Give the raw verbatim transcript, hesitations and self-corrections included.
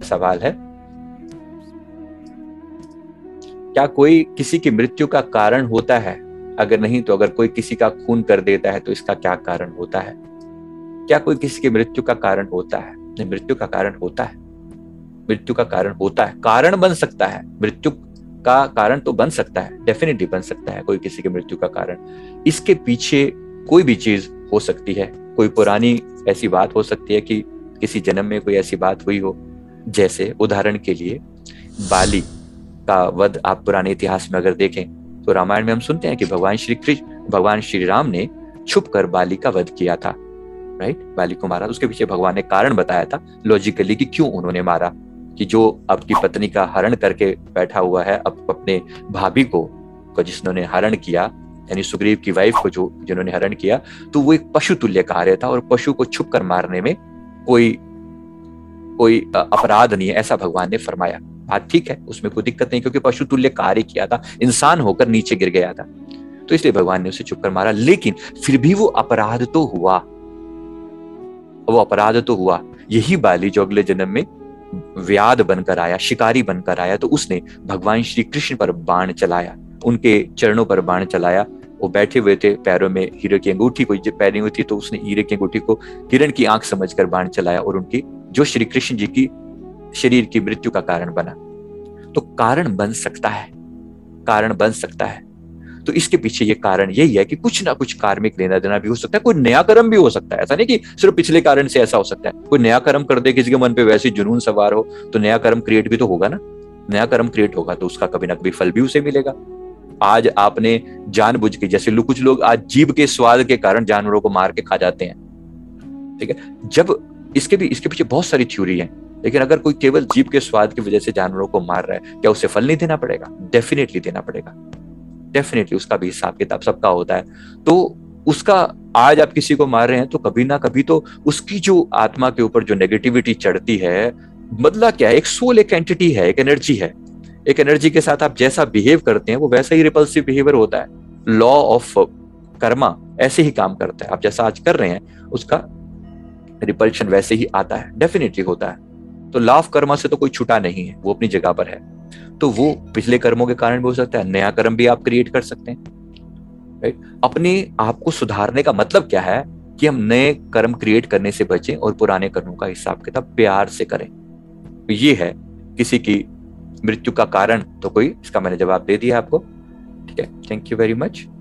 सवाल है, क्या कोई किसी की मृत्यु का कारण होता है? अगर नहीं तो अगर कोई किसी का खून कर देता है तो इसका क्या कारण होता है? क्या कोई किसी की मृत्यु का कारण होता है? नहीं, मृत्यु का कारण होता है, मृत्यु का कारण होता है, कारण बन सकता है, मृत्यु का कारण तो बन सकता है, डेफिनेटली बन सकता है कोई किसी की मृत्यु का कारण। इसके पीछे कोई भी चीज हो सकती है, कोई पुरानी ऐसी बात हो सकती है कि किसी जन्म में कोई ऐसी बात हुई हो, जैसे उदाहरण के लिए बाली का वध आप पुराने इतिहास में अगर देखें तो रामायण में हम सुनते हैं कि भगवान श्री कृष्ण भगवान श्री राम ने छुप कर बाली का वध किया था, राइट, बाली को मारा। उसके पीछे भगवान ने कारण बताया था लॉजिकली कि क्यों उन्होंने मारा, कि जो आपकी पत्नी का हरण करके बैठा हुआ है, अब अपने भाभी को, को जिसने हरण किया, यानी सुग्रीव की वाइफ को जो जिन्होंने हरण किया, तो वो एक पशु तुल्य कार्य था और पशु को छुप कर मारने में कोई कोई अपराध नहीं है, ऐसा भगवान ने फरमाया। बात ठीक है, उसमें कोई दिक्कत नहीं, क्योंकि पशु तुल्य कार्य किया था, इंसान होकर नीचे गिर गया था, तो इसलिए भगवान ने उसे छुप कर मारा। लेकिन फिर भी वो अपराध तो हुआ, वो अपराध तो हुआ। यही बाली जो अगले जन्म में व्याध बनकर आया, शिकारी बनकर आया, तो उसने भगवान श्री कृष्ण पर बाण चलाया, उनके चरणों पर बाण चलाया। वो बैठे हुए थे, पैरों में हीरे की अंगूठी कोई पहनी हुई थी, तो उसने हीरे की अंगूठी को हिरण की आंख समझकर बाण चलाया और उनकी, जो श्री कृष्ण जी की शरीर की मृत्यु का कारण बना। तो कारण बन सकता है, कारण बन सकता है। तो इसके पीछे ये कारण यही है कि कुछ ना कुछ कार्मिक लेना देना भी हो सकता है, कोई नया कर्म भी हो सकता है। ऐसा नहीं कि सिर्फ पिछले कारण से ऐसा हो सकता है, कोई नया कर्म कर दे, किसी के मन पे वैसे जुनून सवार हो, तो नया कर्म क्रिएट भी तो होगा ना। नया कर्म क्रिएट होगा तो उसका कभी ना कभी फल भी उसे मिलेगा। आज आपने जानबूझ के, जैसे लोग, कुछ लोग आज जीभ के स्वाद के कारण जानवरों को मार के खा जाते हैं, ठीक है, जब इसके भी इसके पीछे बहुत सारी थ्योरी है, लेकिन अगर कोई केवल जीभ के स्वाद की वजह से जानवरों को मार रहा है, क्या उसे फल नहीं देना पड़ेगा? डेफिनेटली देना पड़ेगा, डेफिनेटली उसका भी हिसाब किताब सबका होता है। तो उसका, आज आप किसी को मार रहे हैं तो कभी ना कभी तो उसकी जो आत्मा के ऊपर जो नेगेटिविटी चढ़ती है, बदला क्या है, एक सोल, एक एंटिटी है, एक एनर्जी है, एक एनर्जी के साथ आप जैसा बिहेव करते हैं वो वैसा ही रिपल्सिव बिहेवियर होता है। लॉ ऑफ कर्मा ऐसे ही काम करता है, आप जैसा आज कर रहे हैं उसका रिपल्शन वैसे ही आता है, डेफिनेटली होता है। तो लॉ ऑफ कर्मा से तो कोई छुटा नहीं है, वो अपनी जगह पर है। तो वो पिछले कर्मों के कारण भी हो सकता है, नया कर्म भी आप क्रिएट कर सकते हैं, राइट। अपने आप को सुधारने का मतलब क्या है कि हम नए कर्म क्रिएट करने से बचें और पुराने कर्मों का हिसाब किताब प्यार से करें। तो ये है किसी की मृत्यु का कारण, तो कोई, इसका मैंने जवाब दे दिया आपको, ठीक है। Thank you very much.